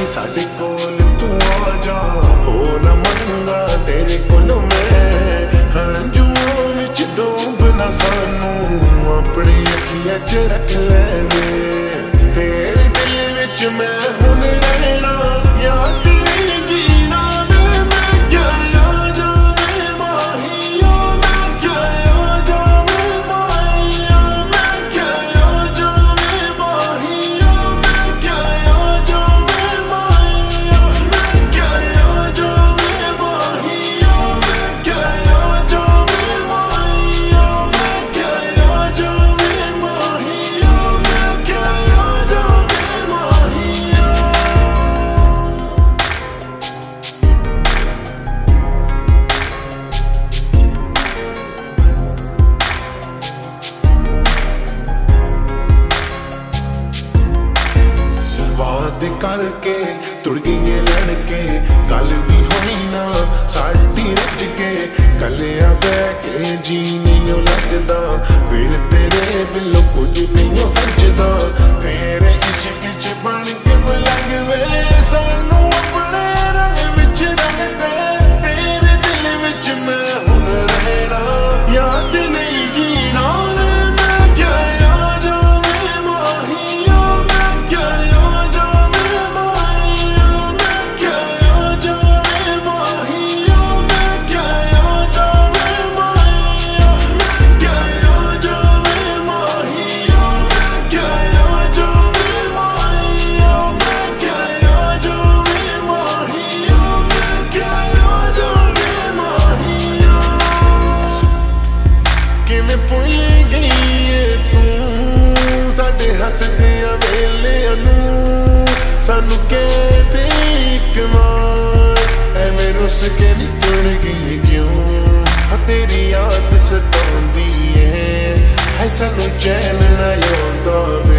साडे कोल तू आ जा, हो ना मंगा तेरे कोल मैं, हंजुओं विच डूब ना सानू अपनी अखियां च रख ले वे, तेरे दिल विच मैं हुण रहना, याद नहीं जीना वे, मैं क्या आ जावे माहिया, मैं क्या आ जावे माहिया, मैं क्या आ जावे माहिया, मैं क्या आ जावे माहिया, मैं क्या आ जावे माहिया, मैं क्या आ जावे माहिया, मैं क्या आ जावे माहिया, मैं क्या आ जावे माहिया। वादे करके तुड़ गई लड़के, गल भी होई ना साडी रज के, गलिया बह के जी नहीं लगदा, बिन तेरे बिलो कुछ नहीं सजदा, तेरे इश्क च बन के मलंग वे, सानू अपने रंग विच रंग दे, तेरे दिल विच मैं हुण रहना, याद नहीं जीना वे, मैं क्या आ जावे माहिया, मैं क्या आ जावे माहिया, मैं क्या आ जावे माहिया, मैं क्या आ जावे माहिया, मैं क्या आ जावे माहिया, मैं क्या आ जावे माहिया, मैं क्या आ जावे माहिया, मैं क्या आ जावे माहिया। किवें भुल गई है तू साडे हसदियां वेलियां नूं, सानू कह दे इक बार, एवें रुस के निकल गई क्यों, तेरी याद सताउंदी है सानू चैन ना आउंदा वे।